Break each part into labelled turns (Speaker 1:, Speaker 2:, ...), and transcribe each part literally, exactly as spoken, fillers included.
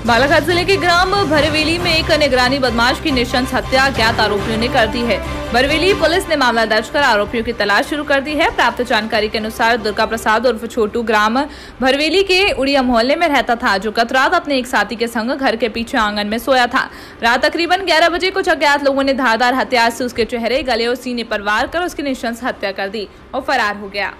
Speaker 1: बालाघाट जिले के ग्राम भरवेली में एक निगरानी बदमाश की नृशंस हत्या अज्ञात आरोपियों ने कर दी है। भरवेली पुलिस ने मामला दर्ज कर आरोपियों की तलाश शुरू कर दी है। प्राप्त जानकारी के अनुसार दुर्गा प्रसाद उर्फ छोटू ग्राम भरवेली के उड़िया मोहल्ले में रहता था, जो गत रात अपने एक साथी के संग घर के पीछे आंगन में सोया था। रात तकरीबन ग्यारह बजे कुछ अज्ञात लोगों ने धारदार हथियार से उसके चेहरे, गले और सीने पर वार कर उसकी नृशंस हत्या कर दी और फरार हो गया।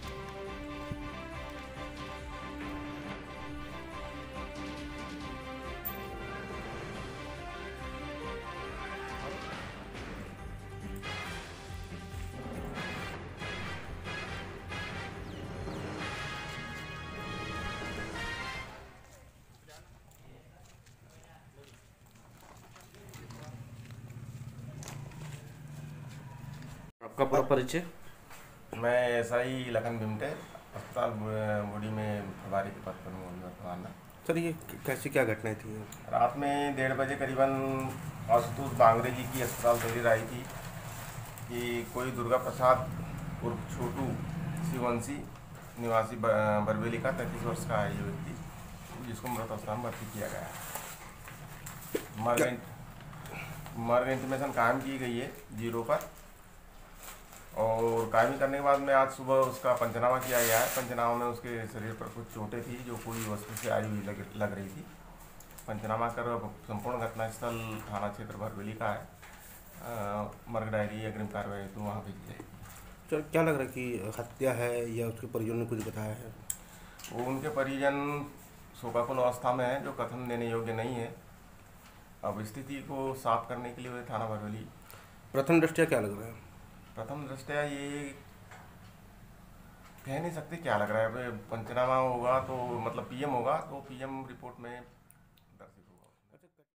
Speaker 2: आपका पूरा परिचय?
Speaker 3: मैं एसआई लखन भिमटे अस्पताल बूढ़ी में प्रभारी के पद पर हूँ वर्तमान।
Speaker 2: सर, ये कैसी क्या घटनाएं थी?
Speaker 3: रात में डेढ़ बजे करीबन आशुतोष बांगरे जी की अस्पताल तहरीर आई थी कि कोई दुर्गा प्रसाद उर्फ छोटू शिवंशी निवासी बरवेली का तैंतीस वर्ष का है ये व्यक्ति, जिसको मृत अवस्था में भर्ती किया गया है। मर्ग मर्ग इंटीमेशन कायम की गई है जीरो पर, और कायमी करने के बाद में आज सुबह उसका पंचनामा किया गया है। पंचनामा में उसके शरीर पर कुछ चोटें थी जो कोई वस्तु से आई हुई लग, लग रही थी। पंचनामा कर संपूर्ण घटनास्थल थाना क्षेत्र भरवेली का है। आ, मर्ग डायरी अग्रिम कार्रवाई तो वहाँ भेजी जाएगी।
Speaker 2: सर, क्या लग रहा है कि हत्या है या उसके परिजनों ने कुछ बताया है?
Speaker 3: वो उनके परिजन शोकाकुल अवस्था में है, जो कथन देने योग्य नहीं है। अब स्थिति को साफ करने के लिए वे थाना भरवेली।
Speaker 2: प्रथम दृष्टया क्या लग रहा है?
Speaker 3: प्रथम दृष्टया ये कह नहीं सकते क्या लग रहा है। पंचनामा होगा तो मतलब पीएम होगा तो पीएम रिपोर्ट में